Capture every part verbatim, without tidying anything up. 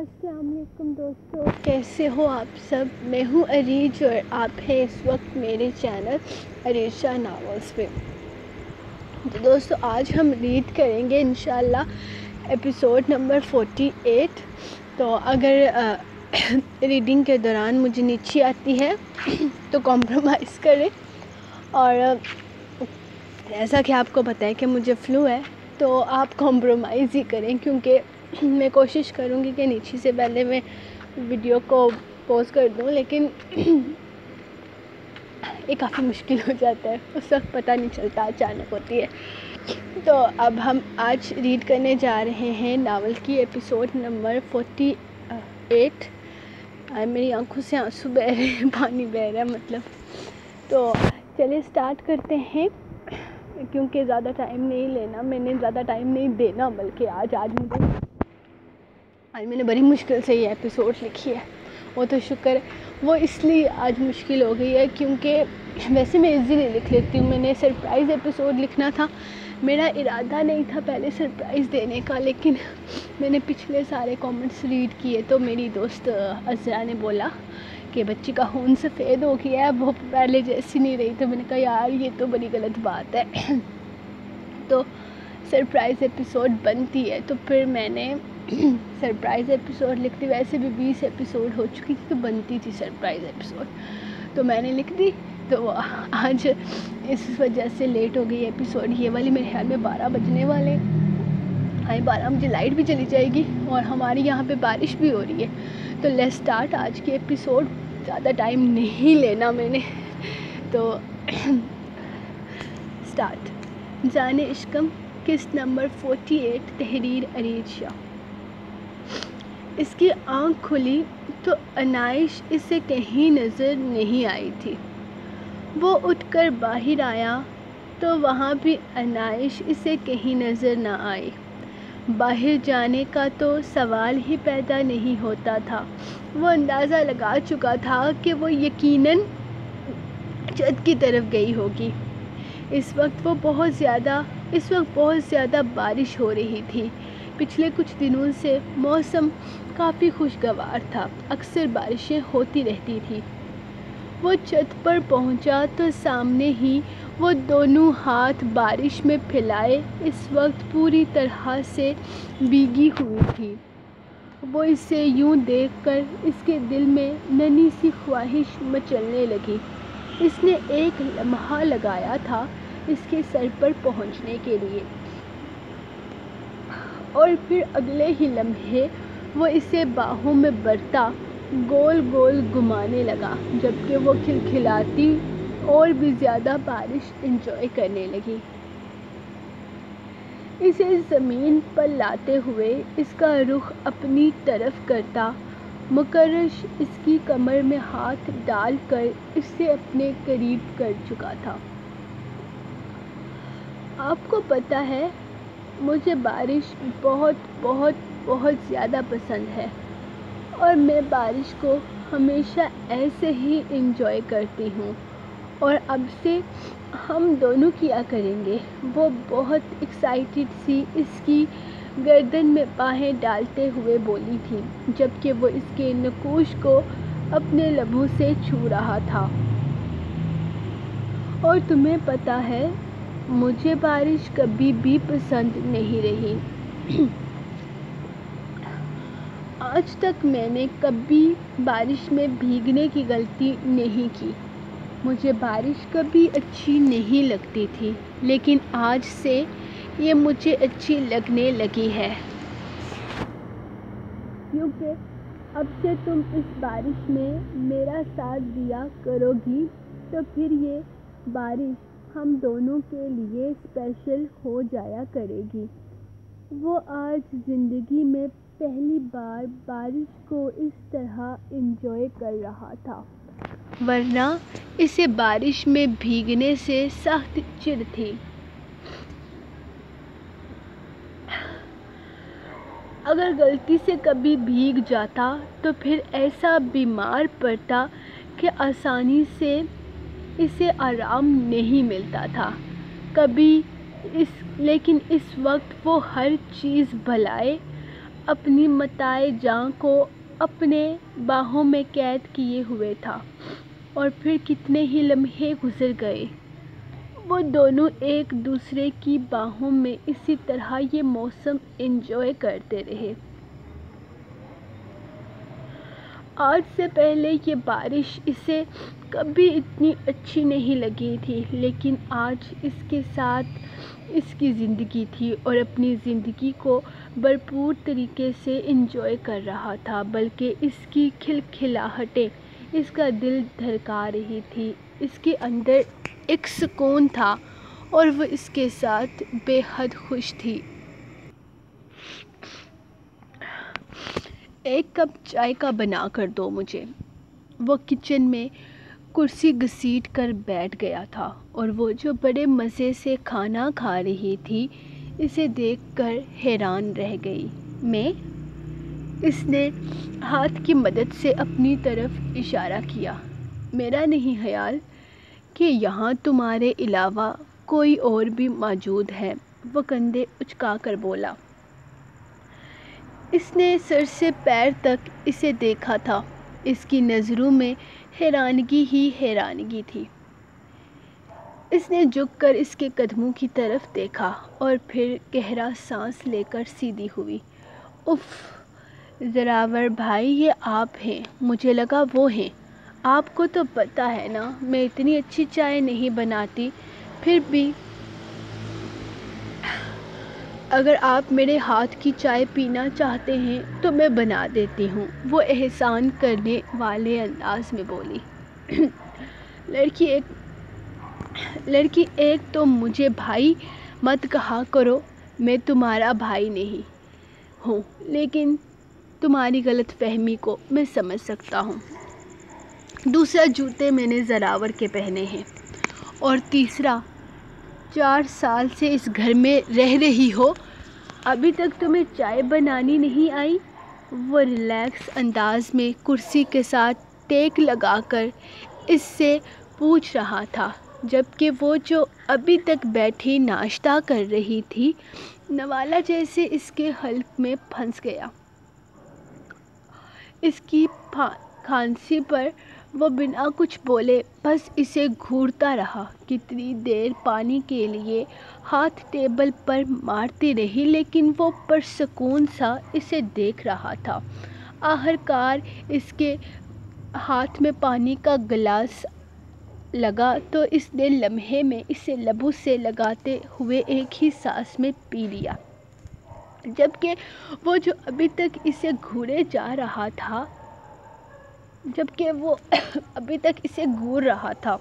السلام علیکم دوستوں، کیسے ہو آپ سب؟ میں ہوں عریج اور آپ ہیں اس وقت میرے چینل عریشہ ناولز پہ۔ تو دوستوں آج ہم ریڈ کریں گے انشاءاللہ ایپیسوڈ نمبر فورٹی ایٹ۔ تو اگر ریڈنگ کے دوران مجھے نیچی آتی ہے تو کمپرومائز کریں، اور ایسا کہ آپ کو پتہ ہے کہ مجھے فلو ہے تو آپ کمپرومائز ہی کریں، کیونکہ میں کوشش کروں گی کہ نیچے سے پہلے میں ویڈیو کو پوز کر دوں، لیکن یہ کافی مشکل ہو جاتا ہے، اس وقت پتہ نہیں چلتا، اچانک ہوتی ہے۔ تو اب ہم آج ریڈ کرنے جا رہے ہیں ناول کی ایپیسوڈ نمبر فورٹی ایٹ۔ میری آنکھوں سے آنسو بہہ رہے ہیں، پانی بہہ رہا ہے مطلب۔ تو چلیے اسٹارٹ کرتے ہیں، کیونکہ زیادہ ٹائم نہیں لینا، میں نے زیادہ ٹائم نہیں دینا، بلکہ آج آج مجھے آج میں نے بڑی مشکل سے یہ ایپیسوڈ لکھی ہے، وہ تو شکر ہے۔ وہ اس لیے آج مشکل ہو گئی ہے کیونکہ ویسے میں ایزیلی لکھ لیتی ہوں، میں نے سرپرائز ایپیسوڈ لکھنا تھا، میرا ارادہ نہیں تھا پہلے سرپرائز دینے کا، لیکن میں نے پچھلے سارے کامنٹس ریڈ کیے تو میری دوست عزرا نے بولا کہ بچی کا خون سفید ہو گیا ہے، وہ پہلے جیسی نہیں رہی، تو میں نے کہا یار یہ تو بڑی غلط بات ہے۔ تو سرپرائز ایپیسوڈ بنتی ہے، تو پھر میں نے سرپرائز ایپیسوڈ لکھتی، ویسے بھی بیس ایپیسوڈ ہو چکی تھی تو بنتی تھی سرپرائز ایپیسوڈ، تو میں نے لکھ دی۔ تو آج اس وجہ سے لیٹ ہو گئی ایپیسوڈ، یہ والی میرے خیال میں بارہ بجنے والے ہاں بارہ مجھے لائٹ بھی چلی جائے گی اور ہماری یہاں پہ بارش بھی ہو رہی ہے۔ تو لیٹس اسٹارٹ آج کی ایپیسوڈ، زیادہ ٹائم نہیں لینا میں نے، تو اسٹارٹ۔ جانے عشقم، قسط نمبر فورٹی ایٹ، تحریر عریج شاہ۔ اس کی آنکھ کھلی تو انائش اسے کہیں نظر نہیں آئی تھی۔ وہ اٹھ کر باہر آیا تو وہاں بھی انائش اسے کہیں نظر نہ آئی۔ باہر جانے کا تو سوال ہی پیدا نہیں ہوتا تھا، وہ اندازہ لگا چکا تھا کہ وہ یقیناً چھت کی طرف گئی ہوگی۔ اس وقت وہ بہت زیادہ اس وقت بہت زیادہ بارش ہو رہی تھی۔ پچھلے کچھ دنوں سے موسم کافی خوشگوار تھا، اکثر بارشیں ہوتی رہتی تھی۔ وہ چھت پر پہنچا تو سامنے ہی وہ دونوں ہاتھ بارش میں پھیلائے اس وقت پوری طرح سے بھیگی ہوئی تھی۔ وہ اسے یوں دیکھ کر اس کے دل میں ننھی سی خواہش مچلنے لگی۔ اس نے ایک لمحہ لگایا تھا اس کے سر پر پہنچنے کے لیے، اور پھر اگلے ہی لمحے وہ اسے باہوں میں بھرتا گول گول گھمانے لگا، جبکہ وہ کھلکھلاتی اور بھی زیادہ بارش انجوائے کرنے لگی۔ اسے زمین پر لاتے ہوئے اس کا رخ اپنی طرف کرتا، مکرش اس کی کمر میں ہاتھ ڈال کر اسے اپنے قریب کر چکا تھا۔ آپ کو پتہ ہے مجھے بارش بہت بہت بہت زیادہ پسند ہے، اور میں بارش کو ہمیشہ ایسے ہی انجوائے کرتی ہوں، اور اب سے ہم دونوں کیا کریں گے۔ وہ بہت ایکسائٹڈ سی اس کی گردن میں باہیں ڈالتے ہوئے بولی تھی، جبکہ وہ اس کے نقوش کو اپنے لبوں سے چھو رہا تھا۔ اور تمہیں پتہ ہے مجھے بارش کبھی بھی پسند نہیں رہی۔ آج تک میں نے کبھی بارش میں بھیگنے کی غلطی نہیں کی، مجھے بارش کبھی اچھی نہیں لگتی تھی، لیکن آج سے یہ مجھے اچھی لگنے لگی ہے، کیونکہ اب سے تم اس بارش میں میرا ساتھ دیا کرو گی، تو پھر یہ بارش ہم دونوں کے لیے اسپیشل ہو جایا کرے گی۔ وہ آج زندگی میں پہلی بار بارش کو اس طرح انجوائے کر رہا تھا، ورنہ اسے بارش میں بھیگنے سے سخت چڑ تھی۔ اگر غلطی سے کبھی بھیگ جاتا تو پھر ایسا بیمار پڑتا کہ آسانی سے اسے آرام نہیں ملتا تھا کبھی اس لیکن اس وقت وہ ہر چیز بھلائے اپنی متاع جاں کو اپنے باہوں میں قید کیے ہوئے تھا، اور پھر کتنے ہی لمحے گزر گئے۔ وہ دونوں ایک دوسرے کی باہوں میں اسی طرح یہ موسم انجوائے کرتے رہے۔ آج سے پہلے یہ بارش اسے کبھی اتنی اچھی نہیں لگی تھی، لیکن آج اس کے ساتھ اس کی زندگی تھی اور اپنی زندگی کو بھرپور طریقے سے انجوائے کر رہا تھا، بلکہ اس کی کھلکھلاہٹیں اس کا دل دھڑکا رہی تھی۔ اس کے اندر ایک سکون تھا اور وہ اس کے ساتھ بے حد خوش تھی۔ ایک کپ چائے کا بنا کر دو مجھے۔ وہ کچن میں کرسی گھسیٹ کر بیٹھ گیا تھا اور وہ جو بڑے مزے سے کھانا کھا رہی تھی اسے دیکھ کر حیران رہ گئی۔ میں اس نے ہاتھ کی مدد سے اپنی طرف اشارہ کیا۔ میرا نہیں خیال کہ یہاں تمہارے علاوہ کوئی اور بھی موجود ہے، وہ کندھے اچکا کر بولا۔ اس نے سر سے پیر تک اسے دیکھا تھا۔ اس کی نظروں میں حیرانگی ہی حیرانگی تھی۔ اس نے جھک کر اس کے قدموں کی طرف دیکھا اور پھر گہرا سانس لے کر سیدھی ہوئی۔ اف زراور بھائی، یہ آپ ہیں؟ مجھے لگا وہ ہیں۔ آپ کو تو پتہ ہے نا میں اتنی اچھی چائے نہیں بناتی، پھر بھی اگر آپ میرے ہاتھ کی چائے پینا چاہتے ہیں تو میں بنا دیتی ہوں، وہ احسان کرنے والے انداز میں بولی۔ لڑکی ایک لڑکی ایک تو مجھے بھائی مت کہا کرو، میں تمہارا بھائی نہیں ہوں، لیکن تمہاری غلط فہمی کو میں سمجھ سکتا ہوں۔ دوسرا، جوتے میں نے زراور کے پہنے ہیں، اور تیسرا، چار سال سے اس گھر میں رہ رہی ہو، ابھی تک تمہیں چائے بنانی نہیں آئی؟ وہ ریلیکس انداز میں کرسی کے ساتھ ٹیک لگا کر اس سے پوچھ رہا تھا، جبکہ وہ جو ابھی تک بیٹھی ناشتہ کر رہی تھی نوالہ جیسے اس کے حلق میں پھنس گیا۔ اس کی کھانسی پر وہ بنا کچھ بولے بس اسے گھورتا رہا۔ کتنی دیر پانی کے لیے ہاتھ ٹیبل پر مارتی رہی، لیکن وہ پرسکون سا اسے دیکھ رہا تھا۔ آخرکار اس کے ہاتھ میں پانی کا گلاس لگا تو اس نے لمحے میں اسے لبوں سے لگاتے ہوئے ایک ہی سانس میں پی لیا، جبکہ وہ جو ابھی تک اسے گھورے جا رہا تھا جبکہ وہ ابھی تک اسے گھور رہا تھا۔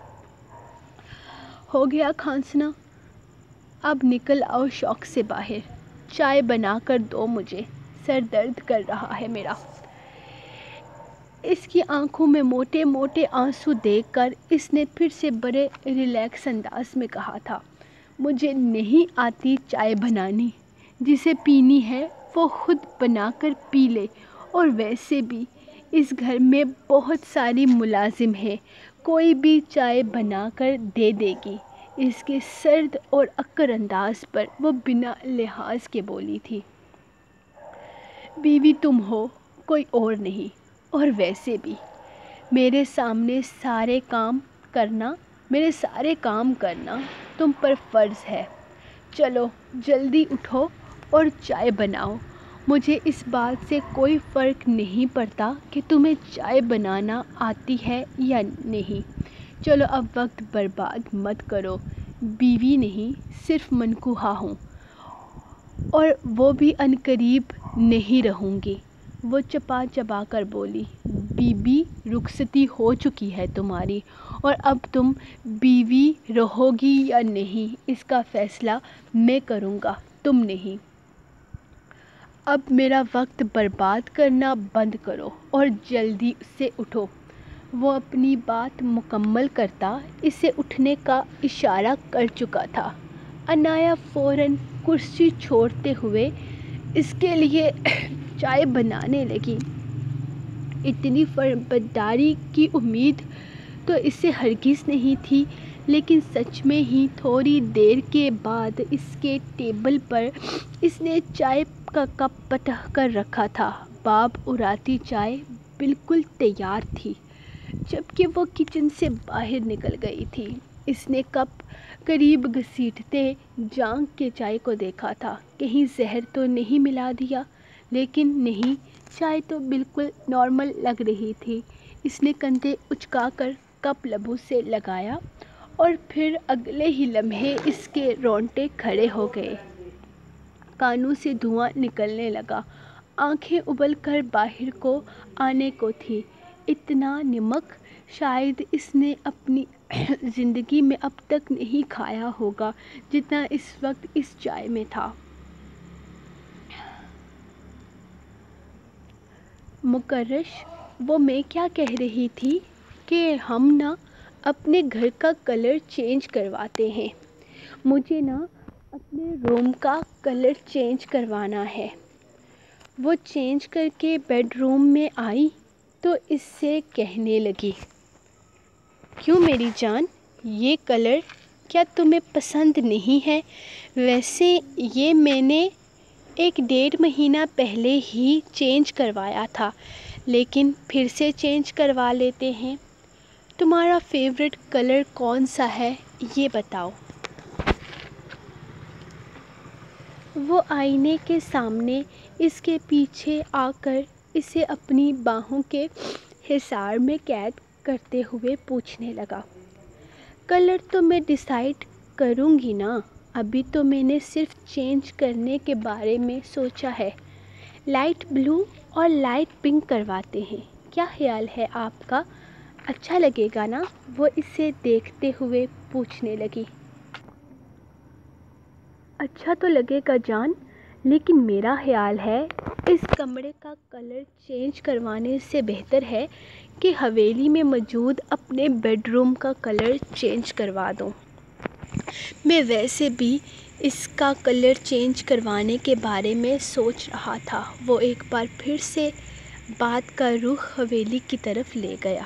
ہو گیا کھانسنا؟ اب نکل آؤ شوق سے باہر، چائے بنا کر دو مجھے، سر درد کر رہا ہے میرا۔ اس کی آنکھوں میں موٹے موٹے آنسو دیکھ کر اس نے پھر سے بڑے ریلیکس انداز میں کہا تھا، مجھے نہیں آتی چائے بنانی، جسے پینی ہے وہ خود بنا کر پی لے، اور ویسے بھی اس گھر میں بہت ساری ملازم ہیں، کوئی بھی چائے بنا کر دے دے گی۔ اس کے سرد اور عقر انداز پر وہ بنا لحاظ کے بولی تھی۔ بیوی تم ہو، کوئی اور نہیں، اور ویسے بھی میرے سامنے سارے کام کرنا میرے سارے کام کرنا تم پر فرض ہے۔ چلو جلدی اٹھو اور چائے بناؤ۔ مجھے اس بات سے کوئی فرق نہیں پڑتا کہ تمہیں چائے بنانا آتی ہے یا نہیں۔ چلو اب وقت برباد مت کرو، بیوی نہیں صرف منکوحہ ہوں، اور وہ بھی عنقریب نہیں رہوں گی، وہ چپا چپا کر بولی۔ بی بی رخصتی ہو چکی ہے تمہاری، اور اب تم بیوی رہو گی یا نہیں اس کا فیصلہ میں کروں گا، تم نہیں۔ اب میرا وقت برباد کرنا بند کرو اور جلدی سے اٹھو۔ وہ اپنی بات مکمل کرتا اسے اٹھنے کا اشارہ کر چکا تھا۔ عنایہ فوراً کرسی چھوڑتے ہوئے اس کے لیے چائے بنانے لگی۔ اتنی فرمانبرداری کی امید تو اسے ہرگز نہیں تھی، لیکن سچ میں ہی تھوڑی دیر کے بعد اس کے ٹیبل پر اس نے چائے کا کپ پٹک کر رکھا تھا۔ بھاپ اڑاتی چائے بالکل تیار تھی جبکہ وہ کچن سے باہر نکل گئی تھی۔ اس نے کپ قریب گھسیٹتے جھانک کے چائے کو دیکھا تھا، کہیں زہر تو نہیں ملا دیا، لیکن نہیں، چائے تو بالکل نارمل لگ رہی تھی۔ اس نے کندھے اچکا کر کپ لبوں سے لگایا اور پھر اگلے ہی لمحے اس کے رونگٹے کھڑے ہو گئے، کانوں سے دھواں نکلنے لگا، آنکھیں ابل کر باہر کو آنے کو تھی۔ اتنا نمک شاید اس نے اپنی زندگی میں اب تک نہیں کھایا ہوگا جتنا اس وقت اس چائے میں تھا۔ مکرش، وہ میں کیا کہہ رہی تھی کہ ہم نا اپنے گھر کا کلر چینج کرواتے ہیں۔ مجھے نا اپنے روم کا کلر چینج کروانا ہے۔ وہ چینج کر کے بیڈ روم میں آئی تو اس سے کہنے لگی، کیوں میری جان، یہ کلر کیا تمہیں پسند نہیں ہے؟ ویسے یہ میں نے ایک ڈیڑھ مہینہ پہلے ہی چینج کروایا تھا، لیکن پھر سے چینج کروا لیتے ہیں۔ تمہارا فیورٹ کلر کون سا ہے یہ بتاؤ۔ وہ آئینے کے سامنے اس کے پیچھے آ کر اسے اپنی باہوں کے حصار میں قید کرتے ہوئے پوچھنے لگا۔ کلر تو میں ڈیسائیڈ کروں گی نا، ابھی تو میں نے صرف چینج کرنے کے بارے میں سوچا ہے۔ لائٹ بلو اور لائٹ پنک کرواتے ہیں، کیا خیال ہے آپ کا؟ اچھا لگے گا نا؟ وہ اسے دیکھتے ہوئے پوچھنے لگی۔ اچھا تو لگے گا جان، لیکن میرا خیال ہے اس کمرے کا کلر چینج کروانے سے بہتر ہے کہ حویلی میں موجود اپنے بیڈ روم کا کلر چینج کروا دو۔ میں ویسے بھی اس کا کلر چینج کروانے کے بارے میں سوچ رہا تھا۔ وہ ایک بار پھر سے بات کا رخ حویلی کی طرف لے گیا۔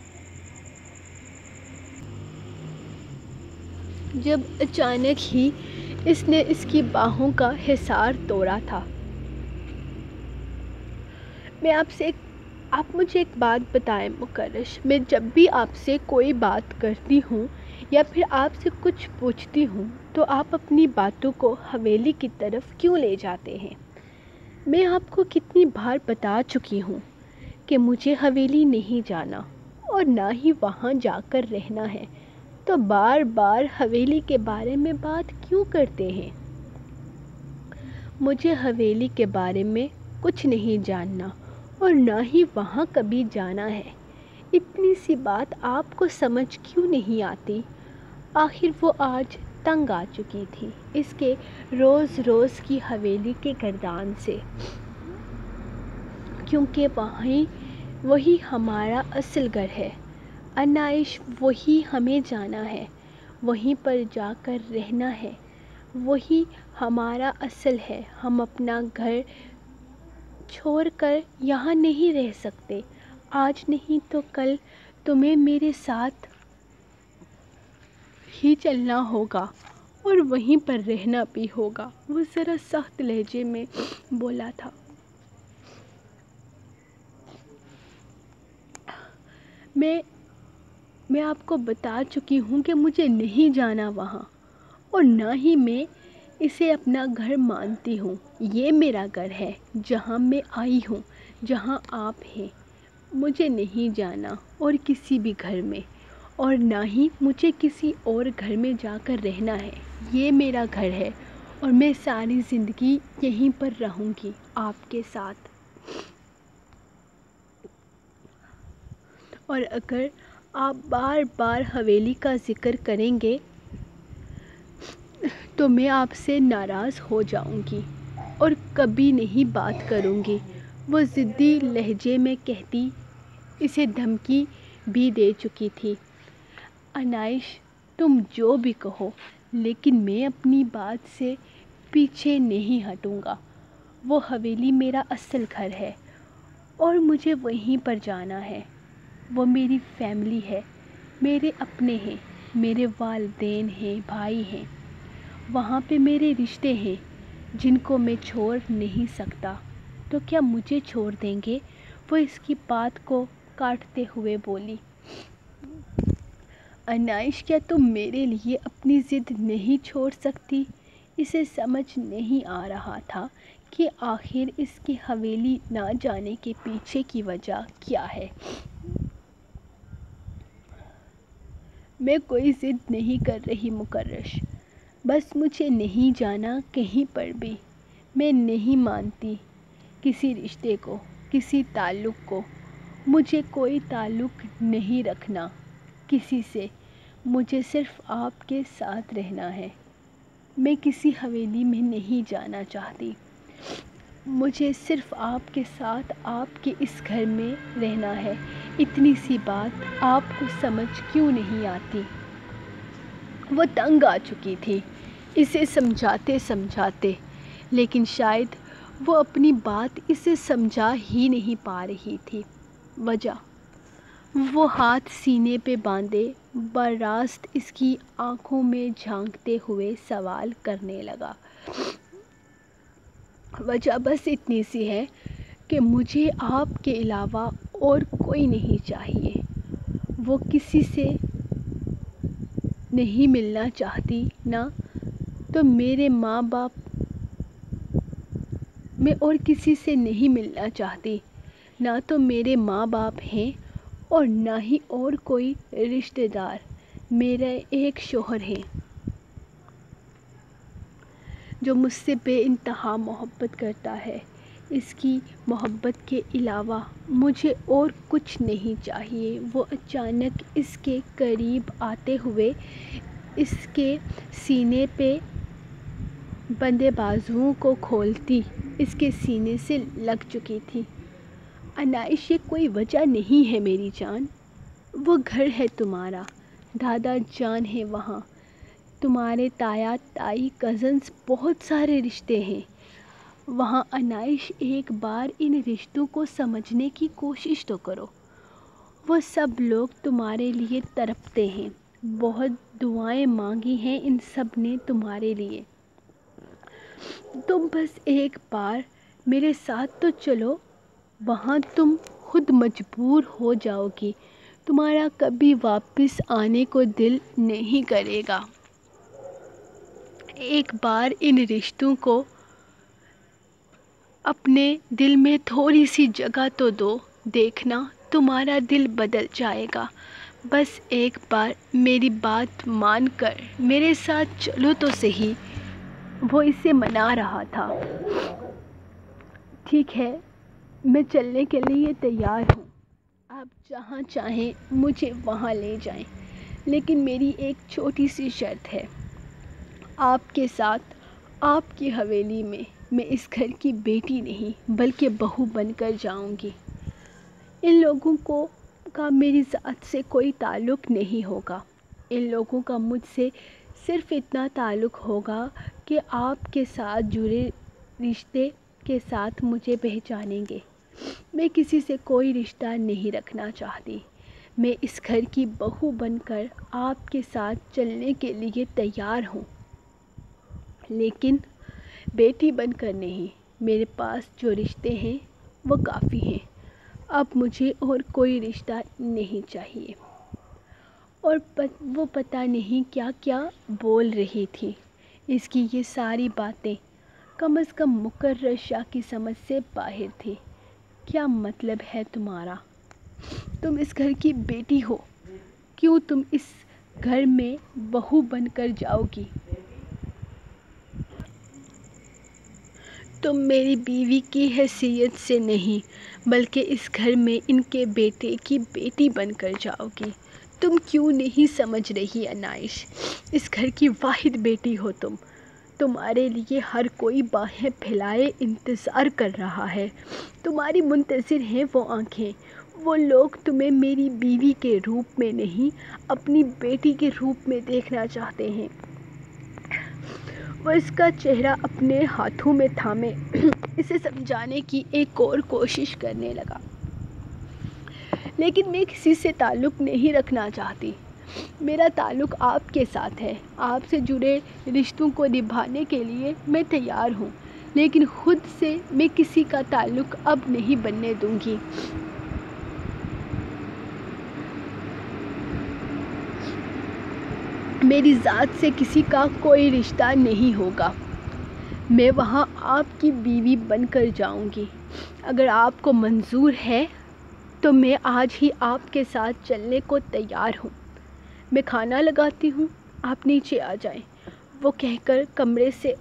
جب اچانک ہی اس نے اس کی باہوں کا حصار توڑا تھا۔ میں آپ سے ایک آپ مجھے ایک بات بتائیں مکرش، میں جب بھی آپ سے کوئی بات کرتی ہوں یا پھر آپ سے کچھ پوچھتی ہوں تو آپ اپنی باتوں کو حویلی کی طرف کیوں لے جاتے ہیں؟ میں آپ کو کتنی بار بتا چکی ہوں کہ مجھے حویلی نہیں جانا اور نہ ہی وہاں جا کر رہنا ہے، تو بار بار حویلی کے بارے میں بات کیوں کرتے ہیں؟ مجھے حویلی کے بارے میں کچھ نہیں جاننا اور نہ ہی وہاں کبھی جانا ہے۔ اتنی سی بات آپ کو سمجھ کیوں نہیں آتی؟ آخر وہ آج تنگ آ چکی تھی اس کے روز روز کی حویلی کے گردان سے، کیونکہ وہیں وہی ہمارا اصل گھر ہے۔ عنائش، وہی ہمیں جانا ہے، وہیں پر جا کر رہنا ہے، وہی ہمارا اصل ہے۔ ہم اپنا گھر چھوڑ کر یہاں نہیں رہ سکتے۔ آج نہیں تو کل تمہیں میرے ساتھ ہی چلنا ہوگا اور وہیں پر رہنا بھی ہوگا، وہ ذرا سخت لہجے میں بولا تھا۔ میں میں آپ کو بتا چکی ہوں کہ مجھے نہیں جانا وہاں، اور نہ ہی میں اسے اپنا گھر مانتی ہوں۔ یہ میرا گھر ہے جہاں میں آئی ہوں، جہاں آپ ہیں۔ مجھے نہیں جانا اور کسی بھی گھر میں، اور نہ ہی مجھے کسی اور گھر میں جا کر رہنا ہے۔ یہ میرا گھر ہے اور میں ساری زندگی یہیں پر رہوں گی آپ کے ساتھ۔ اور اگر آپ بار بار حویلی کا ذکر کریں گے تو میں آپ سے ناراض ہو جاؤں گی اور کبھی نہیں بات کروں گی، وہ ضدی لہجے میں کہتی اسے دھمکی بھی دے چکی تھی۔ عنائش، تم جو بھی کہو، لیکن میں اپنی بات سے پیچھے نہیں ہٹوں گا۔ وہ حویلی میرا اصل گھر ہے اور مجھے وہیں پر جانا ہے۔ وہ میری فیملی ہے، میرے اپنے ہیں۔ میرے والدین ہیں، بھائی ہیں، وہاں پہ میرے رشتے ہیں جن کو میں چھوڑ نہیں سکتا، تو کیا مجھے چھوڑ دیں گے؟ وہ اس کی بات کو کاٹتے ہوئے بولی۔ انائش، کیا تم میرے لیے اپنی ضد نہیں چھوڑ سکتی؟ اسے سمجھ نہیں آ رہا تھا کہ آخر اس کی حویلی نہ جانے کے پیچھے کی وجہ کیا ہے۔ میں کوئی ضد نہیں کر رہی مکرش، بس مجھے نہیں جانا کہیں پر بھی۔ میں نہیں مانتی کسی رشتے کو، کسی تعلق کو۔ مجھے کوئی تعلق نہیں رکھنا کسی سے، مجھے صرف آپ کے ساتھ رہنا ہے۔ میں کسی حویلی میں نہیں جانا چاہتی، مجھے صرف آپ کے ساتھ آپ کے اس گھر میں رہنا ہے۔ اتنی سی بات آپ کو سمجھ کیوں نہیں آتی؟ وہ تنگ آ چکی تھی اسے سمجھاتے سمجھاتے، لیکن شاید وہ اپنی بات اسے سمجھا ہی نہیں پا رہی تھی۔ وجہ؟ وہ ہاتھ سینے پہ باندھے براست اس کی آنکھوں میں جھانکتے ہوئے سوال کرنے لگا۔ وجہ بس اتنی سی ہے کہ مجھے آپ کے علاوہ اور کوئی نہیں چاہیے۔ وہ کسی سے نہیں ملنا چاہتی، نہ تو میرے ماں باپ، میں اور کسی سے نہیں ملنا چاہتی، نہ تو میرے ماں باپ ہیں اور نہ ہی اور کوئی رشتہ دار۔ میرا ایک شوہر ہے جو مجھ سے بے انتہا محبت کرتا ہے۔ اس کی محبت کے علاوہ مجھے اور کچھ نہیں چاہیے۔ وہ اچانک اس کے قریب آتے ہوئے اس کے سینے پہ بندھے بازوؤں کو کھولتی اس کے سینے سے لگ چکی تھی۔ انائش، یہ کوئی وجہ نہیں ہے میری جان۔ وہ گھر ہے تمہارا، دادا جان ہے وہاں، تمہارے تایا تائی کزنز، بہت سارے رشتے ہیں وہاں۔ انائش، ایک بار ان رشتوں کو سمجھنے کی کوشش تو کرو۔ وہ سب لوگ تمہارے لیے تڑپتے ہیں، بہت دعائیں مانگی ہیں ان سب نے تمہارے لیے۔ تم بس ایک بار میرے ساتھ تو چلو، وہاں تم خود مجبور ہو جاؤ گی، تمہارا کبھی واپس آنے کو دل نہیں کرے گا۔ ایک بار ان رشتوں کو اپنے دل میں تھوڑی سی جگہ تو دو، دیکھنا تمہارا دل بدل جائے گا۔ بس ایک بار میری بات مان کر میرے ساتھ چلو تو صحیح۔ وہ اسے منا رہا تھا۔ ٹھیک ہے، میں چلنے کے لیے تیار ہوں، آپ جہاں چاہیں مجھے وہاں لے جائیں، لیکن میری ایک چھوٹی سی شرط ہے۔ آپ کے ساتھ آپ کی حویلی میں میں اس گھر کی بیٹی نہیں بلکہ بہو بن کر جاؤں گی۔ ان لوگوں کو کا میری ذات سے کوئی تعلق نہیں ہوگا، ان لوگوں کا مجھ سے صرف اتنا تعلق ہوگا کہ آپ کے ساتھ جڑے رشتے کے ساتھ مجھے پہچانیں گے۔ میں کسی سے کوئی رشتہ نہیں رکھنا چاہتی، میں اس گھر کی بہو بن کر آپ کے ساتھ چلنے کے لیے تیار ہوں، لیکن بیٹی بن کر نہیں۔ میرے پاس جو رشتے ہیں وہ کافی ہیں، اب مجھے اور کوئی رشتہ نہیں چاہیے۔ اور پت وہ پتہ نہیں کیا کیا بول رہی تھی۔ اس کی یہ ساری باتیں کم از کم مکرر شاہ کی سمجھ سے باہر تھی۔ کیا مطلب ہے تمہارا؟ تم اس گھر کی بیٹی ہو، کیوں تم اس گھر میں بہو بن کر جاؤ گی؟ تم میری بیوی کی حیثیت سے نہیں بلکہ اس گھر میں ان کے بیٹے کی بیٹی بن کر جاؤ گی۔ تم کیوں نہیں سمجھ رہی انائش؟ اس گھر کی واحد بیٹی ہو تم، تمہارے لیے ہر کوئی باہیں پھیلائے انتظار کر رہا ہے، تمہاری منتظر ہیں وہ آنکھیں۔ وہ لوگ تمہیں میری بیوی کے روپ میں نہیں اپنی بیٹی کے روپ میں دیکھنا چاہتے ہیں۔ وہ اس کا چہرہ اپنے ہاتھوں میں تھامے اسے سمجھانے کی ایک اور کوشش کرنے لگا، لیکن میں کسی سے تعلق نہیں رکھنا چاہتی، میرا تعلق آپ کے ساتھ ہے، آپ سے جڑے رشتوں کو نبھانے کے لیے میں تیار ہوں، لیکن خود سے میں کسی کا تعلق اب نہیں بننے دوں گی۔ میری ذات سے کسی کا کوئی رشتہ نہیں ہوگا، میں وہاں آپ کی بیوی بن کر جاؤں گی۔ اگر آپ کو منظور ہے تو میں آج ہی آپ کے ساتھ چلنے کو تیار ہوں۔ میں کھانا لگاتی ہوں، آپ نیچے آ جائیں، وہ کہہ کر کمرے سے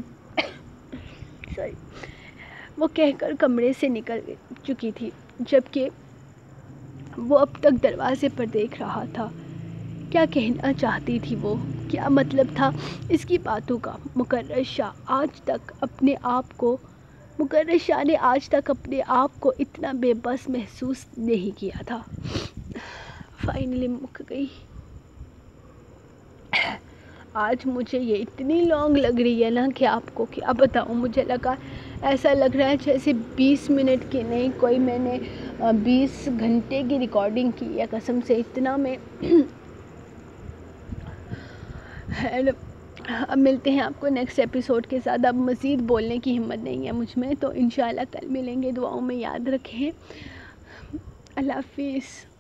سوری وہ کہہ کر کمرے سے نکل چکی تھی، جبکہ وہ اب تک دروازے پر دیکھ رہا تھا۔ کیا کہنا چاہتی تھی وہ؟ کیا مطلب تھا اس کی باتوں کا؟ مقرر شاہ آج تک اپنے آپ کو مقرر شاہ نے آج تک اپنے آپ کو اتنا بے بس محسوس نہیں کیا تھا۔ فائنلی مک گئی۔ آج مجھے یہ اتنی لانگ لگ رہی ہے نا کہ آپ کو کیا بتاؤں۔ مجھے لگا ایسا لگ رہا ہے جیسے بیس منٹ کی نہیں، کوئی میں نے بیس گھنٹے کی ریکارڈنگ کی ہے، قسم سے اتنا میں اب ملتے ہیں آپ کو نیکسٹ ایپیسوڈ کے ساتھ۔ اب مزید بولنے کی ہمت نہیں ہے مجھ میں، تو انشاءاللہ کل ملیں گے۔ دعاؤں میں یاد رکھیں۔ اللہ حافظ۔